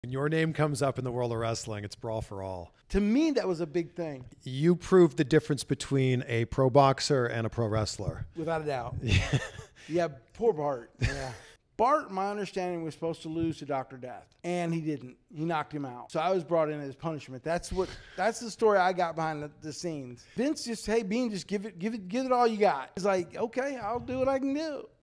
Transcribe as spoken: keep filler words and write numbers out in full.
When your name comes up in the world of wrestling, it's brawl for all. To me, that was a big thing. You proved the difference between a pro boxer and a pro wrestler. Without a doubt. Yeah, poor Bart. Yeah. Bart, my understanding, was supposed to lose to Doctor Death, and he didn't. He knocked him out. So I was brought in as punishment. That's what. That's the story I got behind the, the scenes. Vince just, hey, Bean, just give it, give it, give it all you got. He's like, okay, I'll do what I can do.